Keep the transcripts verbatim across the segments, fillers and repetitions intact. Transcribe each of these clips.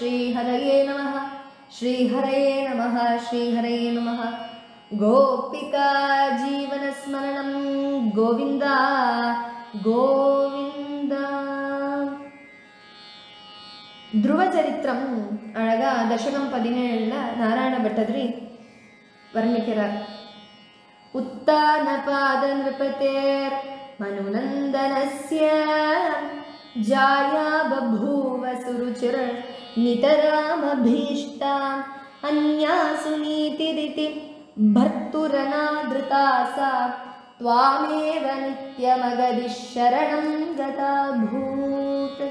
श्रीहरये नमः श्रीहरये नमः श्रीहरये नमः गोपिका जीवनस्मरणं गोविन्द गोविन्द ध्रुवचरित्रम् अळगा दशकं पदिनेळुल नारायण भट्टद्रि वर्णिक्किरार उत्तानपादनृपतेर् मनुनन्दनस्य जाया बभूव सुरुचिर नितरामभीष्टा अन्या सुनीतिरिति भर्तुरनादृता सा त्वामेव नित्यमगदिः शरणं गताभूत्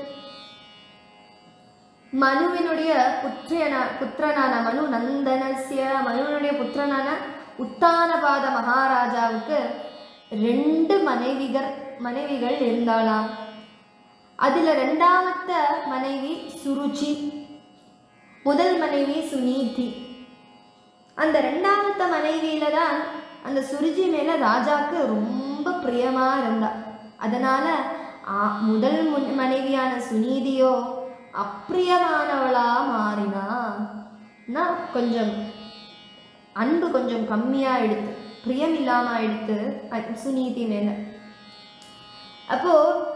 मनुविनुடைய पुत्रना पुत्रनाன मनुनन्दनस्य मनुविनुடைய पुत्रनाன उत्तानपाद महाराजाவுக்கு ரெண்டு மனைவிகள் மனைவிகள் இருந்தாளாம். அதில் ரெண்டாவது மனைவி சுருச்சி, முதல் மனைவி சுனீதி. அந்த ரெண்டாவது மனைவியில தான் அந்த சுருச்சி மேல ராஜாக்கு ரொம்ப பிரியமா இருந்தா. அதனால முதல் மனைவியான சுனீதியோ அப்பிரியமானவளா மாறினா. கொஞ்சம் அன்பு கொஞ்சம் கம்மியா எடுத்து பிரியம் இல்லாம எடுத்து சுனீதி மேல. அப்போ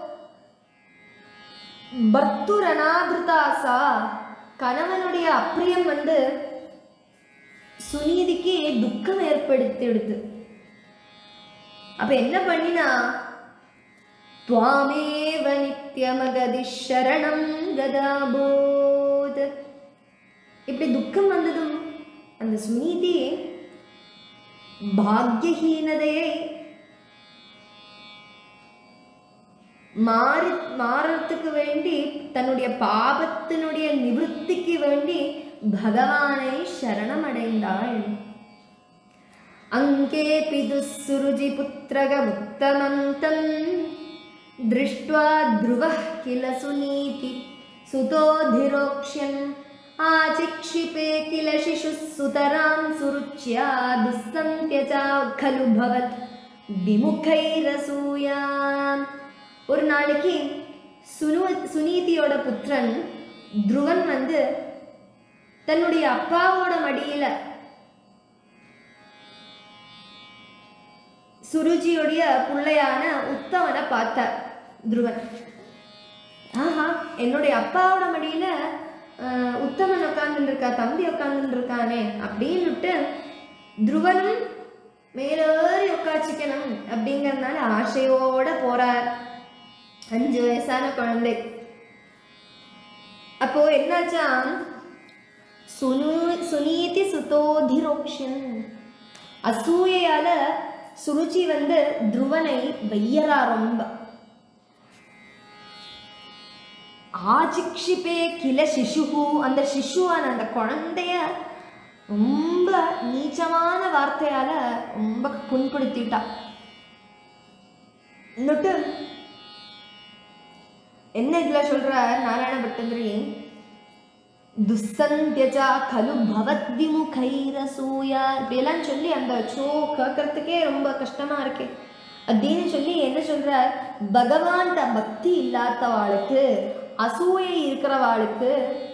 பர்த்துரனாதிருதாசா கணவனுடைய அப்பிரியம் வந்து சுனீதிக்கு துக்கம் ஏற்படுத்தி எடுத்து. அப்ப என்ன பண்ணினா त्वामेव नित्यमगदिः शरणं गदाबोध. இப்படி துக்கம் வந்ததும் அந்த சுனீதி பாக்யஹீனதையை மாறி மாறத்துக்கு வேண்டி தன்னுடைய பாபத்தினுடைய நிவர்த்திக்கு வேண்டி பகவானை சரணம் அடைந்தாள். அங்கே பிதுசுருஜி புத்திரக முக்தமந்தம் दृष्ट्वा ध्रुवः किल सुनीति सुतोधिरोक्ष्यन् आचिक्षिपे किल शिशुः सुतरां सुरुच्या दुस्सन्त्यचा खलु भवत् विमुखैरसूयाम्. ஒரு நாளைக்கு சுனு சுனீதியோட புத்திரன் துருவன் வந்து தன்னுடைய அப்பாவோட மடியில சுருஜியோடைய பிள்ளையான உத்தமனை பார்த்தார் துருவன். ஆஹா, என்னுடைய அப்பாவோட மடியில உத்தமன் உட்கார்ந்து இருக்கா, தம்பி உட்கார்ந்து இருக்கானே அப்படின்னுட்டு துருவனும் மேலேறி உட்காச்சிக்கணும் அப்படிங்கறதுனால ஆசையோட போறார். அஞ்சு வயசான குழந்தை. அப்போ என்னாச்சா, சுனு சுனீதி சுதோதிரோக்ஷன் அசூயால சுருச்சி வந்து துருவனை வையரா ரொம்ப. ஆஜிக்ஷிபே கில சிசுஹு அந்த சிசுவான அந்த குழந்தைய ரொம்ப நீச்சமான வார்த்தையால ரொம்ப புண்படுத்திட்டா. இன்னொட்டு என்ன இதுல சொல்ற நாராயண பட்டதிரி, துஸ்ஸந்தியஜா கலு பவத் விமுகைரசூயா இப்படியெல்லாம் சொல்லி அந்த ஷோ கேட்கறதுக்கே ரொம்ப கஷ்டமா இருக்கு அப்படின்னு சொல்லி என்ன சொல்றார், பகவான் பக்தி இல்லாதவாளுக்கு அசூயை இருக்கிறவாளுக்கு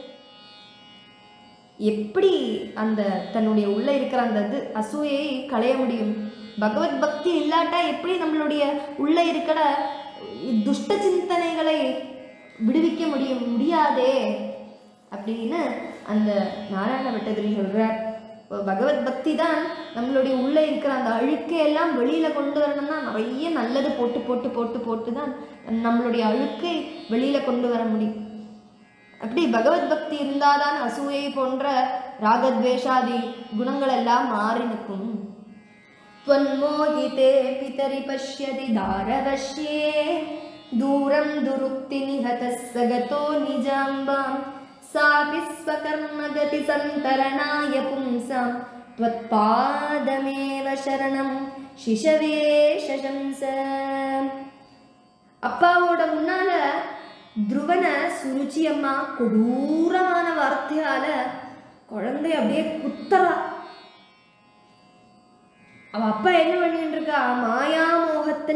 எப்படி அந்த தன்னுடைய உள்ள இருக்கிற அந்த இது அசூயை களைய முடியும்? பகவத் பக்தி இல்லாட்டா எப்படி நம்மளுடைய உள்ள இருக்கிற துஷ்ட சிந்தனைகளை விடுவிக்க முடியும்? முடியாதே அப்படின்னு அந்த நாராயண பட்டதிரி சொல்றார். பகவத் பக்தி தான் நம்மளுடைய உள்ள இருக்கிற அந்த அழுக்கையெல்லாம் வெளியில கொண்டு வரணும்னா நிறைய நல்லது போட்டு போட்டு போட்டு போட்டு தான் நம்மளுடைய அழுக்கை வெளியில கொண்டு வர முடியும். அப்படி பகவத் பக்தி இருந்தாதான் அசூயை போன்ற ராகத்வேஷாதி குணங்கள் எல்லாம் மாறி நிற்கும். त्वन्मोहिते पितरि पश्यति दारवश्ये दूरं दुरुक्ति निहतः सगतो निजाम्बां सापि स्वकर्मगति सन्तरणाय पुंसां त्वत्पादमेव शरणं शिशवे शशंस. அப்பாவோட முன்னால துருவன சுருச்சி அம்மா கொடூரமான வார்த்தையால குழந்தை அப்படியே குத்தரா. அவ அப்பா என்ன பண்ணிட்டு இருக்கா, மாயா மோகத்துல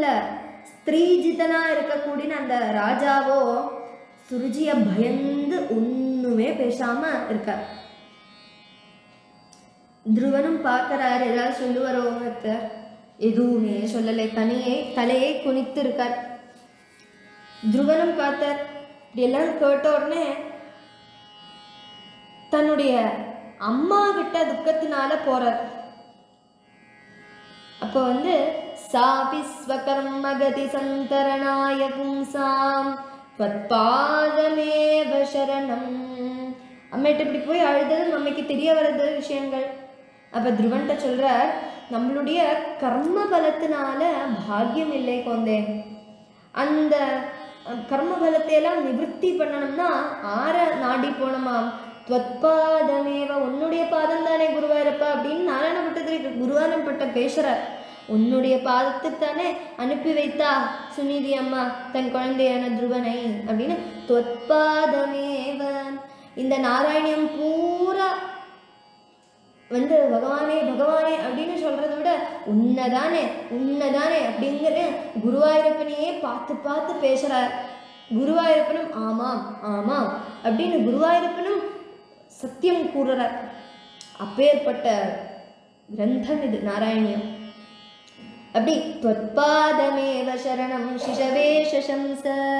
ஸ்திரீஜிதனா இருக்கக்கூடிய அந்த ராஜாவோ சுருஜிய பயந்து ஒண்ணுமே பேசாம இருக்கார். துருவனும் பார்க்கிறார், ஏதாவது சொல்லுவாரோ ஒருத்தர், எதுவுமே சொல்லலை, தனியே தலையை குனித்து இருக்கார். துருவனும் பார்த்தார். இப்படி எல்லாம் கேட்ட உடனே தன்னுடைய அம்மா கிட்ட துக்கத்தினால போறார். அப்போ வந்து சாபி ஸ்வகர்மகதி சந்தரணாய பும்சாம் த்வத்பாதமேவ சரணம். அம்மைகிட்ட இப்படி போய் அழுதது அம்மைக்கு தெரிய வருது விஷயங்கள். அப்ப துருவன்ட்ட சொல்றார், நம்மளுடைய கர்ம பலத்தினால பாக்கியம் இல்லை குழந்தை. அந்த கர்ம பலத்தை எல்லாம் நிவர்த்தி பண்ணணும்னா ஆற நாடி போனோமாம். துவத்பாதமேவ, உன்னுடைய பாதம் தானே குருவாயிருப்பா அப்படின்னு நாராயணப்பட்டத்திற்கு குருவாரப்பட்ட பேசுறார். உன்னுடைய பாதத்துக்கு தானே அனுப்பி வைத்தா சுனிதி அம்மா தன் குழந்தையான துருவனை அப்படின்னு. துவத்பாதமேவ, இந்த நாராயணியம் பூரா வந்து பகவானே பகவானே அப்படின்னு சொல்றதை விட உன்னதானே உன்னதானே அப்படிங்கிற குருவாயூரப்பனையே பார்த்து பார்த்து பேசுறார். குருவாயூரப்பனும் ஆமாம் ஆமாம் அப்படின்னு குருவாயூரப்பனும் சத்தியம் கூறுறார். அப்பேற்பட்ட கிரந்தம் இது நாராயணியம். அப்படி த்வத்பாதமேவ சரணம் சிஷவே சசம்ச.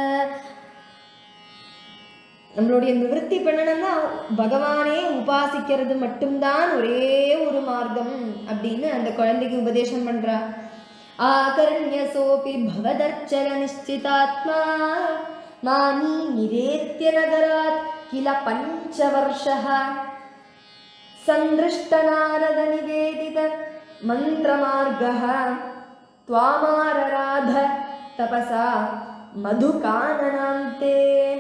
நம்மளுடைய நிவர்த்தி பண்ணணும்னா பகவானே உபாசிக்கிறது மட்டும்தான் ஒரே ஒரு மார்க்கம் அப்படின்னு அந்த குழந்தைக்கு உபதேசம் பண்றா. ஆகர்ண்ய சோபி பவதர்ச்சர நிச்சிதாத்மா மானி நிவேத்ய நகராத் கில பஞ்சவர்ஷः சந்திருஷ்ட நாரத நிவேதித மந்திரமார்கः த்வாமாரராத தபசா மதுகானனாந்தே.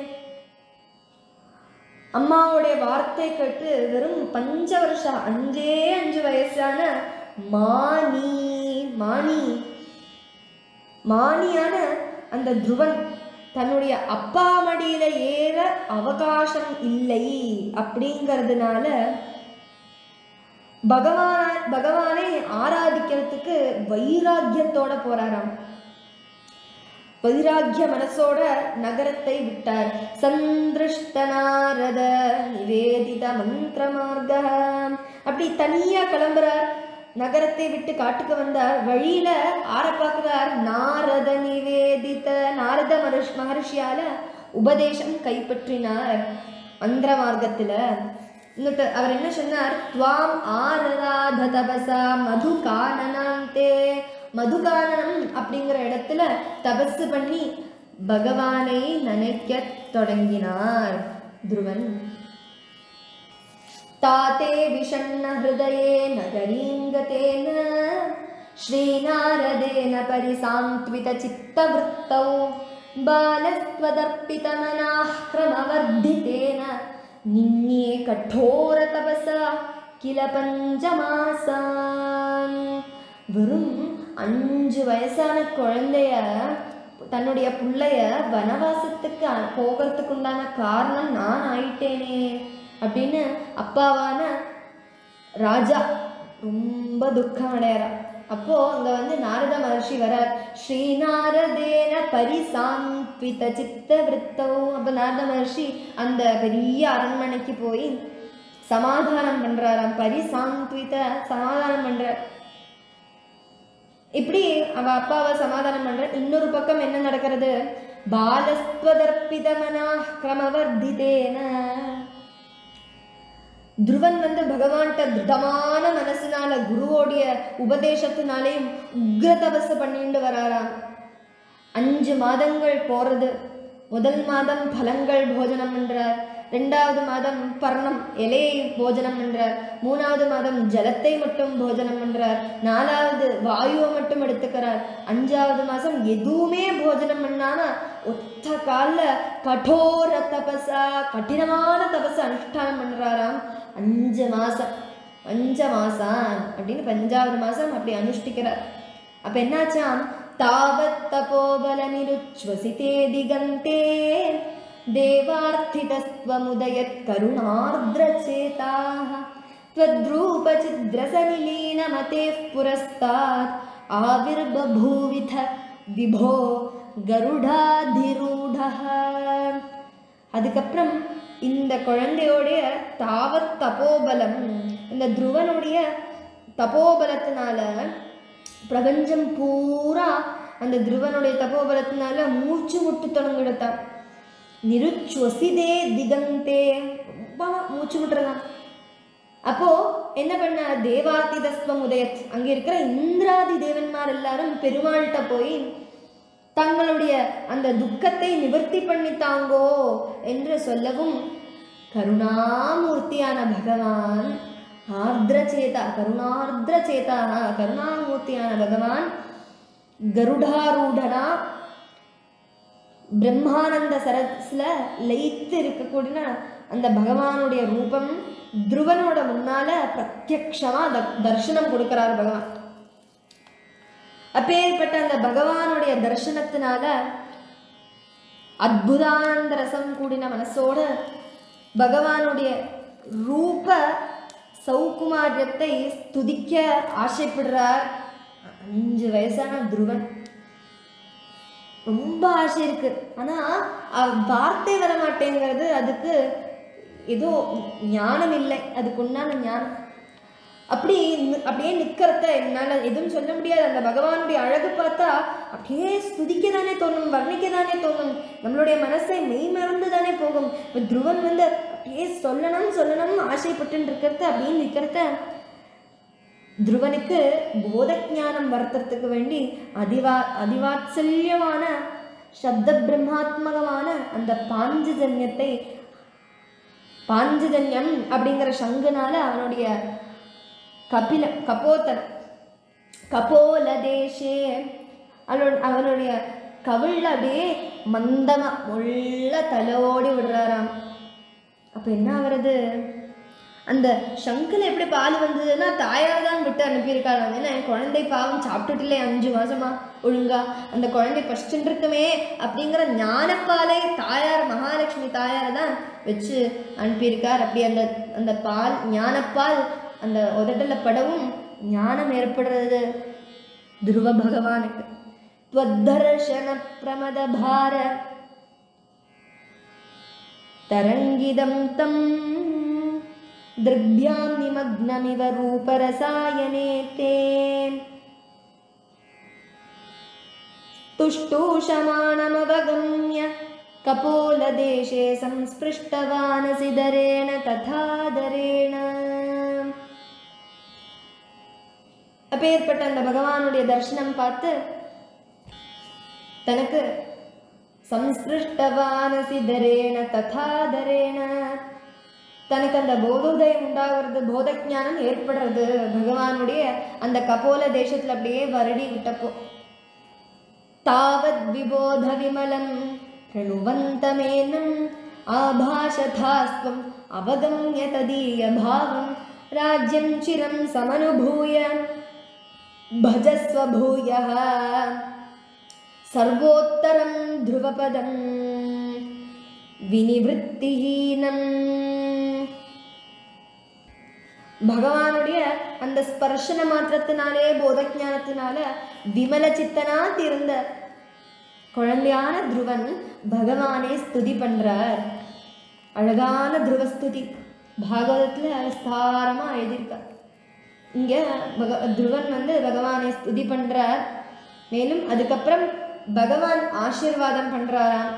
அம்மாவுடைய வார்த்தை கேட்டு வெறும் பஞ்ச வருஷம் அஞ்சே அஞ்சு வயசான மானி மானி மானியான அந்த துருவன் தன்னுடைய அப்பா மடியில ஏற அவகாசம் இல்லை அப்படிங்கிறதுனால பகவான பகவானை ஆராதிக்கிறதுக்கு வைராக்கியத்தோட போறாராம். வைராக்கிய மனசோட நகரத்தை விட்டார். சந்திருஷ்ட நாரத நிவேதித மந்திரமார்க, அப்படி தனியா கிளம்புறார். நகரத்தை விட்டு காட்டுக்கு வந்தார். வழியில ஆர பார்க்கிறார், நாரத நிவேதித, நாரத மகர்ஷி மகர்ஷியால உபதேசம் கைப்பற்றினார் மந்திர மார்க்கத்துல. இன்னொரு அவர் என்ன சொன்னார், துவாம் ஆரராத தபசா மது கானனாந்தே. மதுகானனம் அப்படிங்கிற இடத்துல தபசு பண்ணி பகவானை நினைக்க தொடங்கினார் துருவன். தாத்தே விஷண்ண ஹிருதயே நகரீங்கதேன ஸ்ரீநாரதேன பரிசாந்த்வித சித்தவృத்தௌ பாலஸ்வதர்ப்பித மனாஹ் க்ரமவர்திதேன நின்யே கठोर தபசா கில பஞ்சமாசான். வெறும் அஞ்சு வயசான குழந்தைய தன்னுடைய பிள்ளைய வனவாசத்துக்கு போகிறதுக்கு உண்டான காரணம் நான் ஆயிட்டேனே அப்படின்னு அப்பாவான ராஜா ரொம்ப துக்கம் அடையறா. அப்போ அங்க வந்து நாரத மகர்ஷி வரார். ஸ்ரீநாரதேன பரிசாந்த்வித சித்தவృத்தௌ. அப்ப நாரத மகர்ஷி அந்த பெரிய அரண்மனைக்கு போய் சமாதானம் பண்றாராம். பரிசாந்த்வித, சமாதானம் பண்ற. இப்படி அவ அப்பாவை சமாதானம் பண்ற. இன்னொரு பக்கம் என்ன நடக்கிறது, பாலஸ்வதர்ப்பித மனாஹ் க்ரமவர்திதேன. துருவன் வந்து பகவான்கிட்ட திருடமான மனசுனால குருவோடைய உபதேசத்தினாலேயும் உக்ர தபசு பண்ணிட்டு வராராம். அஞ்சு மாதங்கள் போறது. முதல் மாதம் பழங்கள் போஜனம் பண்றார். ரெண்டாவது மாதம் பர்ணம் இலையை போஜனம் பண்றார். மூணாவது மாதம் ஜலத்தை மட்டும் போஜனம் பண்றார். நாலாவது வாயுவை மட்டும் எடுத்துக்கிறார். அஞ்சாவது மாசம் எதுவுமே போஜனம் பண்ணாம ஒத்த கால கடோர தபசா, கடினமான தபச அனுஷ்டானம் பண்றாராம். அஞ்சு மாசம் பஞ்ச மாசம் அப்படின்னு பஞ்சாவது மாசம் அப்படி அனுஷ்டிக்கிறார். அப்ப என்னாச்சாம், தாவத் தபோபல நிருச்வசிதே திகந்தே தேவார்த்திதஸ்வமுதயத் கருணார்த்ரசேதாः त्वद्रूपचिद्रसनिलीनमतेः पुरस्तात् आविर्बभूविथ विभो கருடாதிரூடः. அதுக்கப்புறம் இந்த குழந்தையோடைய தாவத் தபோபலம், இந்த துருவனுடைய தபோபலத்தினால பிரபஞ்சம் பூரா அந்த துருவனுடைய தபோபலத்தினால மூச்சு முட்டு தொடங்கிடுத்தான். நிருச்சுவசிதே திகந்தே, ரொம்ப மூச்சு முட்டுறதான். அப்போ என்ன பண்ண, தேவாதி தஸ்வம் உதயத், அங்கே இருக்கிற இந்திராதி தேவன்மார் எல்லாரும் பெருமாள்கிட்ட போய் தங்களுடைய அந்த துக்கத்தை நிவர்த்தி பண்ணித்தாங்கோ என்று சொல்லவும், கருணாமூர்த்தியான பகவான் ஆர்திரச்சேதா, கருணார்திரச்சேதா கருணாமூர்த்தியான பகவான் கருடாரூடனா பிரம்மானந்த சரஸ்ல லயித்து இருக்கக்கூடிய அந்த பகவானுடைய ரூபம் துருவனோட முன்னால பிரத்யக்ஷமா தர்சனம் கொடுக்கிறார் பகவான். அப்பேற்பட்ட அந்த பகவானுடைய தர்சனத்தினால அத்புதானந்த ரசம் கூடின மனசோட பகவானுடைய ரூப சௌகுமாரியத்தை ஸ்துதிக்க ஆசைப்படுறார் அஞ்சு வயசான துருவன். ரொம்ப ஆசை இருக்கு, ஆனா வார்த்தை வர மாட்டேங்கிறது. அதுக்கு ஏதோ ஞானம் இல்லை, அதுக்கு உண்டான ஞானம். அப்படி அப்படியே நிக்கிறத என்னால எதுவும் சொல்ல முடியாது. அந்த பகவானுடைய அழகு பார்த்தா அப்படியே ஸ்துதிக்க தானே தோணும், வர்ணிக்க தானே தோணும், நம்மளுடைய மனசை மெய் மறந்து தானே போகும். இப்போ துருவன் வந்து அப்படியே சொல்லணும் சொல்லணும் ஆசைப்பட்டு இருக்கிறத அப்படின்னு நிக்கிறத துருவனுக்கு போத ஞானம் வர்த்தத்துக்கு வேண்டி அதிவா அதிவாத்சல்யமான சப்த பிரம்மாத்மகமான அந்த பாஞ்சஜன்யத்தை, பாஞ்சஜன்யம் அப்படிங்கிற சங்குனால அவனுடைய கபில கபோத்தன் கபோல தேசே அவனோட அவனுடைய கவிழ்ல அப்படியே மந்தமா உள்ள தலையோடி விடுறாராம். அப்ப என்ன ஆகுறது, அந்த சங்குல எப்படி பால் வந்ததுன்னா தாயார் தான் விட்டு அனுப்பியிருக்காங்க. ஏன்னா என் குழந்தை பாவம் சாப்பிட்டுட்டுலே அஞ்சு மாசமா ஒழுங்கா அந்த குழந்தை பசிச்சுட்டு இருக்குமே அப்படிங்கிற ஞானப்பாலை தாயார் மகாலட்சுமி தாயார் தான் வச்சு அனுப்பியிருக்கார். அப்படி அந்த அந்த பால் ஞானப்பால் அந்த உதட்டல படவும் ஞானம் ஏற்படுறது துருவ பகவானுக்கு. त्वद्दर्शन प्रमद भार तरंगिदं तं दृग्भ्यां निमग्नमिव रूपरसायने ते तुष्टूषमाणमवगम्य कपोलदेशे संस्पृष्टवानसि दरेण तथा दरेण. அப்பேற்பட்ட அந்த பகவானுடைய தரிசனம் பார்த்து தனக்கு சம்ஸ்பிருஷ்டவானசி தரேன ததா தரேன தனக்கு அந்த போதோதயம் உண்டாகிறது, போத ஞானம் ஏற்படுறது பகவானுடைய அந்த கபோல தேசத்துல அப்படியே வருடி விட்டப்போ. தாவத் விபோத விமலம் ரணுவந்தமேனம் ஆபாஷதாஸ்வம் அவகம்ய ததீய பாவம் ராஜ்யம் சிரம் சமனுபூய भजस्व भूयः सर्वोत्तरं ध्रुवपदं विनिवृत्तिहीनं. பகவானுடைய அந்த ஸ்பர்ஷன மாத்திரத்தினாலே போதஞானத்தினால விமல சித்தனா தீர்ந்த குழந்தையான துருவன் பகவானை ஸ்துதி பண்றார். அழகான துருவஸ்துதி பாகவதத்துல விஸ்தாரமா எழுதியிருக்கார். இங்க துருவன் வந்து பகவானை ஸ்துதி பண்றார். மேலும் அதுக்கப்புறம் பகவான் ஆசீர்வாதம் பண்றாராம்.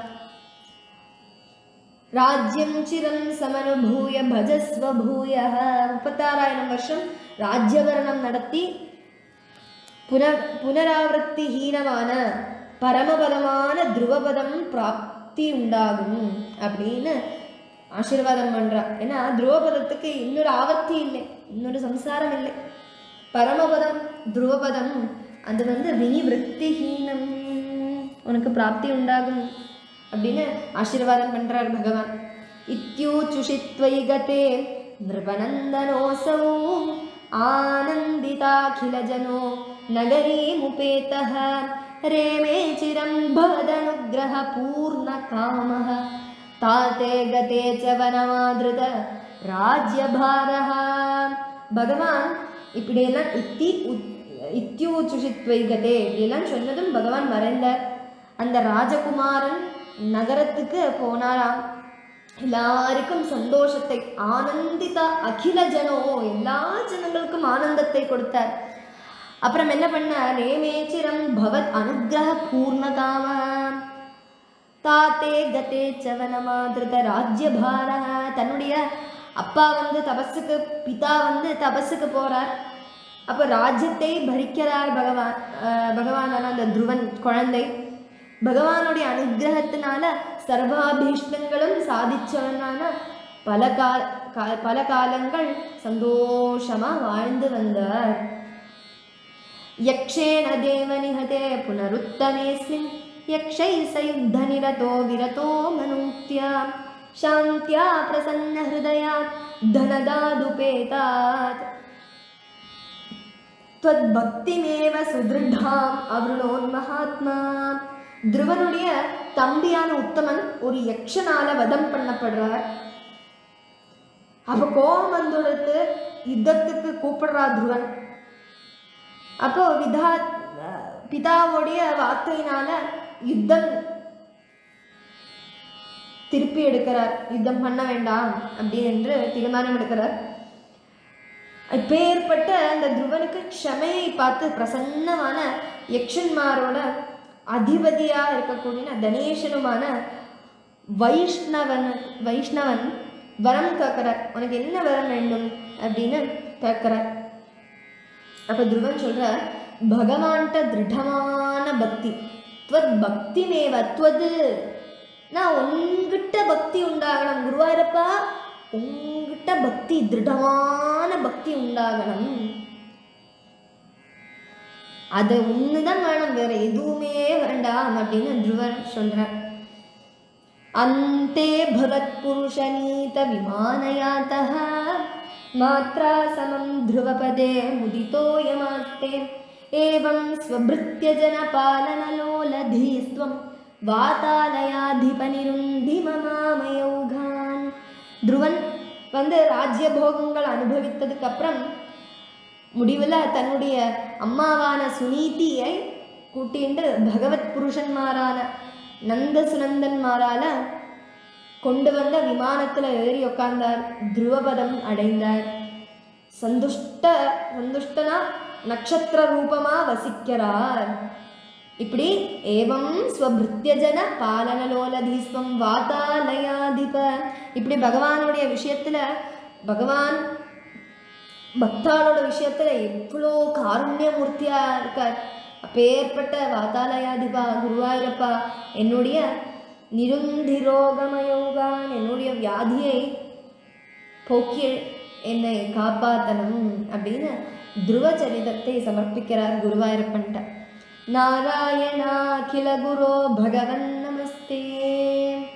ராஜ்யம் சிரம் சமனுபூய பஜஸ்வ பூயः. முப்பத்தாறாயிரம் வருஷம் ராஜ்யபரணம் நடத்தி புன புனராவர்த்தி ஹீனமான பரமபதமான துருவபதம் பிராப்தி உண்டாகும் அப்படின்னு ஆசீர்வாதம் பண்றா. ஏன்னா துருவபதத்துக்கு இன்னொரு ஆவர்த்தி இல்லை, இன்னொரு சம்சாரம் இல்லை. பரமபதம் துருவபதம் அது வந்து வினிவிருத்திஹீனம், உனக்கு பிராப்தி உண்டாகும் அப்படின்னு ஆசீர்வாதம் பண்றார் பகவான். இத்யூச்சுஷித்வை கதே நிருபநந்தனோசௌ ஆனந்திதாகிலஜனோ நகரீமுபேதः ரேமே சிரம் பவதனுக்ரஹ பூர்ண காமः தாத்தே கதே ச வனமாத்ருத ராஜ்யபாரஹ. பகவான் இப்படியெல்லாம் இத்தி இத்தியூச்சுஷித்வை கதே இப்படியெல்லாம் சொன்னதும் பகவான் மறைந்தார். அந்த ராஜகுமாரன் நகரத்துக்கு போனாராம். எல்லாருக்கும் சந்தோஷத்தை, ஆனந்தித அகில ஜனோ, எல்லா ஜனங்களுக்கும் ஆனந்தத்தை கொடுத்தார். அப்புறம் என்ன பண்ணார், நேமேச்சிரம் பவத் அனுகிரக பூர்ணகாம தாத்தே கதே சவனமாதிருத ராஜ்யபார. தன்னுடைய அப்பா வந்து தபஸுக்கு, பிதா வந்து தபஸுக்கு போகிறார். அப்போ ராஜ்யத்தை பரிக்கிறார் பகவான். பகவானான அந்த துருவன் குழந்தை பகவானுடைய அனுகிரகத்தினால சர்வாபீஷ்டங்களும் சாதிச்சவனான பல கால பல காலங்கள் சந்தோஷமாக வாழ்ந்து வந்தார். யக்ஷேண தேவனிஹதே புனருத்தமேஸ்மின் யக்ஷை சயுத்த நிரதோ விரதோ மனுக்த்யா சாந்தியா பிரசன்ன ஹிருதயாத் தனதாதுபேதாத் த்வத் பக்திமேவ சுத்ருடாம் அவ்ருணோன் மகாத்மா. துருவனுடைய தம்பியான உத்தமன் ஒரு யக்ஷனால வதம் பண்ணப்படுறார். அப்போ கோபம் வந்துடுத்து யுத்தத்துக்கு கூப்பிடுறா துருவன். அப்போ விதா பிதாவுடைய வார்த்தையினால யுத்தம் திருப்பி எடுக்கிறார். யுத்தம் பண்ண வேண்டாம் அப்படின்னு தீர்மானம் எடுக்கிறார். இப்பேற்பட்ட அந்த துருவனுக்கு க்ஷமையை பார்த்து பிரசன்னமான யக்ஷன்மாரோட அதிபதியாக இருக்கக்கூடிய தனேஷனுமான வைஷ்ணவன் வைஷ்ணவன் வரம் கேட்கிறார். உனக்கு என்ன வரம் வேண்டும் அப்படின்னு கேட்கிறார். அப்போ துருவன் சொல்கிறார், பகவான்கிட்ட திருடமான பக்தி, துவத் பக்தி மேவ துவது, நான் உங்ககிட்ட பக்தி உண்டாகணும் குருவாயூரப்பா, உங்ககிட்ட பக்தி திருடமான பக்தி உண்டாகணும், அது ஒண்ணுதான் வேணும், வேற எதுவுமே வேண்டாம் அப்படின்னு துருவன் சொல்றார். அந்தே பவத் புருஷநீத விமானயாதஹ மாத்ரா சமம் த்ருவபதே முதிதோயமாஸ்தே ஏவம் ஸ்வபிருத்ய ஜன பாலனலோலதீஸ்வம் வாதாலயாதிபனிருந்தி மமாமயௌகான். துருவன் வந்து ராஜ்ய போகங்கள் அனுபவித்ததுக்கு அப்புறம் முடிவில் தன்னுடைய அம்மாவான சுனீதியை கூட்டிண்டு பகவத் புருஷன்மாரான நந்த சுனந்தன்மாரால கொண்டு வந்த விமானத்தில் ஏறி உட்கார்ந்தார். துருவபதம் அடைந்தார். சந்துஷ்ட சந்துஷ்டனா நட்சத்திர ரூபமாக வசிக்கிறார். இப்படி ஏவம் ஸ்வபிருத்யஜன பாலனலோலதீஸ்வம் வாதாலயாதிப, இப்படி பகவானுடைய விஷயத்தில், பகவான் பக்தாளோட விஷயத்தில் எவ்வளோ காருண்யமூர்த்தியாக இருக்கார். அப்பேற்பட்ட வாதாலயாதிபா குருவாயூரப்பா, என்னுடைய நிருந்திரோகமயோகான், என்னுடைய வியாதியை போக்கி என்னை காப்பாற்றணும் அப்படின்னு துருவச்சரிதத்தை சமர்ப்பிக்கிறார் குருவாயூரப்பன்ட்ட. நாராயணாகில குரோ பகவன் நமஸ்தே.